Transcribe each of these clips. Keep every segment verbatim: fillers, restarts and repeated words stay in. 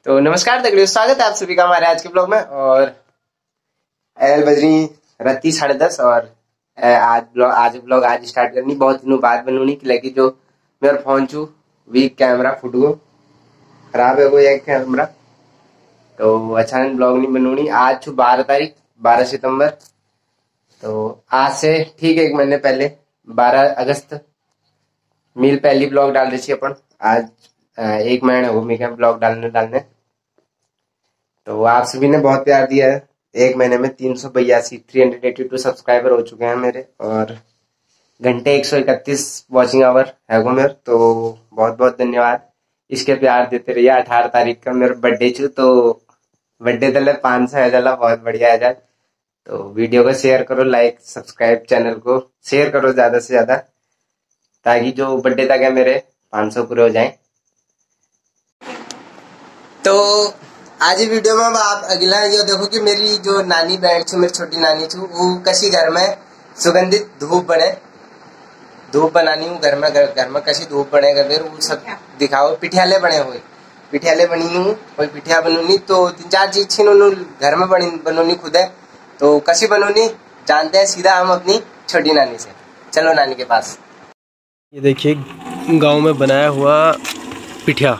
तो नमस्कार दगड़ियों, स्वागत है आप सभी का हमारे आज के ब्लॉग में। और एल बजरी राती साढ़े दस और आज ब्लॉग आज ब्लॉग आज स्टार्ट करनी बहुत दिनों बाद बनूनी कि लगी जो मेरा फोन छू वीक कैमरा फुट गो खराब है वो एक कैमरा, तो अचानक ब्लॉग नहीं बनूनी। आज छू बारह तारीख बारह सितंबर, तो आज से ठीक एक महीने पहले बारह अगस्त मील पहली ब्लॉग डाल रही थी अपन। आज एक महीने हो गया ब्लॉग डालने डालने तो आप सभी ने बहुत प्यार दिया है। एक महीने में तीन सौ बयासी three hundred eighty two subscriber हो चुके हैं मेरे और घंटे एक सौ इकतीस वॉचिंग आवर है वो मेरे, तो बहुत बहुत धन्यवाद। इसके प्यार देते रहिए। अठारह तारीख का मेरा बर्थडे छू, तो बर्थडे तले पाँच सौ है बहुत बढ़िया है। तो वीडियो को शेयर करो, लाइक सब्सक्राइब, चैनल को शेयर करो ज्यादा से ज्यादा ताकि जो बर्थडे तक है मेरे पाँच सौ पूरे हो जाएं। तो आज ही वीडियो में आप अगला ये देखो कि मेरी जो नानी बहन थी, मेरी छोटी नानी थी, वो कसी घर में सुगंधित धूप बने धूप बनानी हूँ घर में घर में कसी धूप बनेगा फिर वो सब दिखाओ। पिठियाले बने हुए पिठियाले बनी हूँ, कोई पिठिया बनूनी तो तीन चार चीज छीन घर में बनी बनूनी खुद है, तो कसी बनूनी जानते हैं सीधा हम अपनी छोटी नानी से। चलो नानी के पास। ये देखिए गांव में बनाया हुआ पिठिया,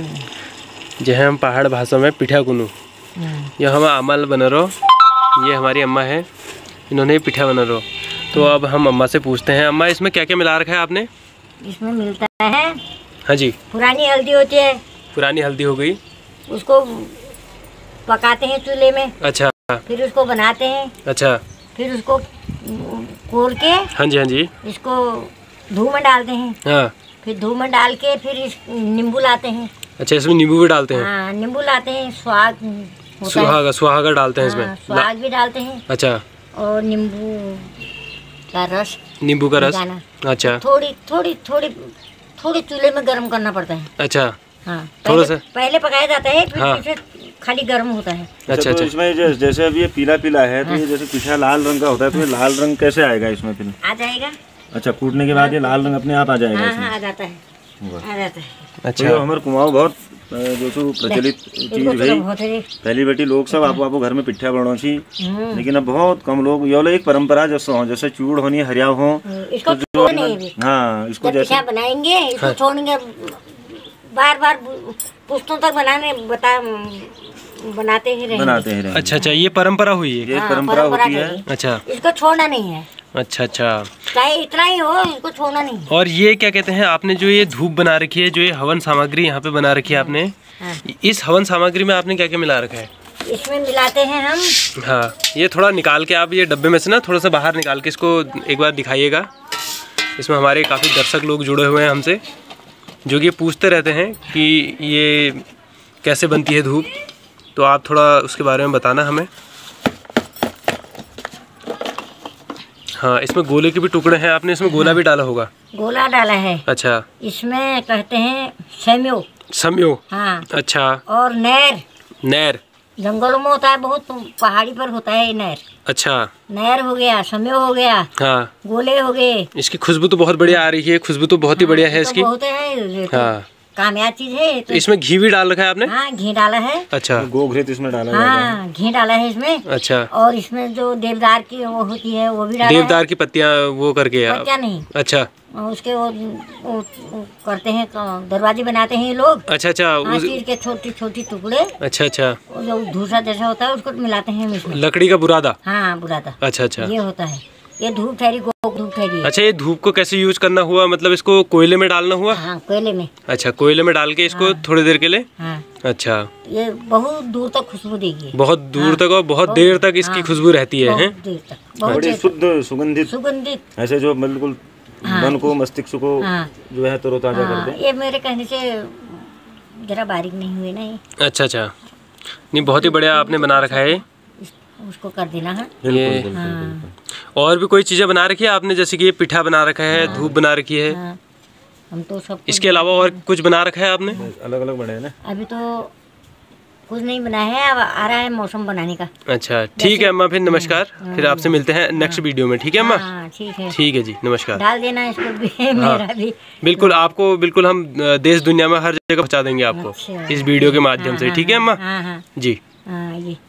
जहाँ हम पहाड़ भाषा में पिठा कुनू, यह हम अमल बना रो। ये हमारी अम्मा है, इन्होंने पिठा बना रो। तो अब हम अम्मा से पूछते हैं, अम्मा इसमें क्या क्या मिला रखा है आपने? इसमें मिलता है हाँ जी, पुरानी हल्दी होती है, पुरानी हल्दी हो गई, उसको पकाते हैं चूल्हे में। अच्छा, फिर उसको बनाते हैं। अच्छा, फिर उसको कोर के हाँ जी हाँ जी इसको धूप में डालते हैं। हाँ, फिर धूप में डाल के फिर इस नींबू लाते हैं। अच्छा, इसमें नींबू भी डालते हैं? हाँ, नींबू लाते हैं, स्वाद सुहागा सुहागा डालते हैं इसमें। हाँ, स्वाद भी डालते हैं। अच्छा, और नींबू का रस, नींबू का रस। अच्छा, थोड़ी थोड़ी थोड़ी थोड़ी चूल्हे में गर्म करना पड़ता है। अच्छा, हाँ, थोड़ा सा पहले पकाया जाता है, फिर हाँ, खाली गर्म होता है। अच्छा, तो इसमें जैसे अब ये पीला पीला है तो ये जैसे पिठा लाल रंग का होता है, तो ये लाल रंग कैसे आएगा इसमें? फिर आ जाएगा। अच्छा, कूटने के बाद ये लाल रंग अपने आप आ जाएगा? हाँ, हाँ, आ जाता है, आ जाता है। अच्छा, तो हमारे कुमाऊं बहुत जो सो प्रचलित चीज भाई, पहली बेटी लोग सब आपो आपो घर में पिठा बनाओ छी, लेकिन अब बहुत कम लोग यो एक परंपरा जैसे हो, जैसे चूड़ होनी हरिया हो, इसको तो नहीं, हाँ, इसको जैसे बनाएंगे इसको छोड़ेंगे बार बार पुश्तों तक बनाने बता बनाते ही रहेंगे बनाते ही रहेंगे। अच्छा अच्छा, ये परंपरा हुई है, ये परंपरा होती है। अच्छा, इसको छोड़ना नहीं है। अच्छा अच्छा, चाहे इतना ही हो, इसको छोड़ना नहीं। और ये क्या कहते हैं आपने जो ये धूप बना रखी है, जो ये हवन सामग्री यहाँ पे बना रखी है आपने, हाँ। इस हवन सामग्री में आपने क्या क्या मिला रखा है? इसमें मिलाते हैं हम, हाँ, ये थोड़ा निकाल के आप ये डब्बे में से ना थोड़ा सा बाहर निकाल के इसको एक बार दिखाइएगा। इसमें हमारे काफ़ी दर्शक लोग जुड़े हुए हैं हमसे, जो कि पूछते रहते हैं कि ये कैसे बनती है धूप, तो आप थोड़ा उसके बारे में बताना हमें। हाँ, इसमें गोले के भी टुकड़े हैं, आपने इसमें गोला भी डाला होगा? गोला डाला है। अच्छा, इसमें कहते हैं सम्यो। सम्यो, हाँ। अच्छा, और नैर, नैर जंगलों में होता है, बहुत पहाड़ी पर होता है नैर। अच्छा, नैर हो गया, सम्यो हो गया, हाँ, गोले हो गए। इसकी खुशबू तो बहुत बढ़िया आ रही है, खुशबू तो बहुत ही हाँ, बढ़िया है इसकी। तो बहुत है, हाँ, कामयाब चीज है। तो इसमें घी भी डाल रखा है आपने? हाँ, घी डाला है। अच्छा, गोघृत इसमें डाला है। हाँ, घी डाला है इसमें। अच्छा, और इसमें जो देवदार की वो होती है वो भी डाला है। देवदार की पत्तियां वो करके? पत्तियां नहीं, अच्छा, उसके वो, वो, वो करते हैं, दरवाजे बनाते हैं ये लोग। अच्छा अच्छा, उस के छोटी छोटी टुकड़े। अच्छा अच्छा, जो धूसा जैसा होता है उसको मिलाते हैं इसमें। लकड़ी का बुरादा? हाँ, बुरादा। अच्छा अच्छा, ये होता है, ये धूप ठहरी गो धूप ठहरी। अच्छा, ये धूप को कैसे यूज करना हुआ, मतलब इसको कोयले में डालना हुआ? हाँ, कोयले में। अच्छा, कोयले में डाल के इसको हाँ, थोड़ी देर के लिए। हाँ, अच्छा, ये बहुत दूर तक खुशबू देगी, बहुत दूर हाँ, तक और बहुत देर तक इसकी हाँ, खुशबू रहती है, हैं? देर तक, बहुत शुद्ध सुगंधित सुगंधित, ऐसे जो बिल्कुल हाँ, मन को मस्तिष्क को हाँ, जो है तरोताजा हाँ, कर दे। ये मेरे कहने से जरा बारीक नहीं हुए ना ये। अच्छा अच्छा, नहीं बहुत ही बढ़िया आपने बना रखा है, उसको कर देना है ये। हाँ, और भी कोई चीजें बना रखी है आपने, जैसे कि ये पिठा बना रखा है, हाँ, धूप बना रखी है, हाँ, हम तो सब। इसके अलावा और कुछ बना रखा है आपने? अलग अलग बने हैं ना। अभी तो कुछ नहीं बनाया है, अब आ रहा है मौसम बनाने का। अच्छा ठीक है अम्मा, फिर नमस्कार, फिर आपसे मिलते हैं नेक्स्ट वीडियो में, ठीक है अम्मा? हाँ ठीक है, ठीक है जी, नमस्कार। डाल देना इसको भी, मेरा भी। बिल्कुल, आपको बिल्कुल हम देश दुनिया में हर जगह पहुंचा देंगे आपको अच्छा। इस वीडियो के माध्यम से, हाँ, ठीक है अम्मा? हाँ हाँ जी हाँ, ये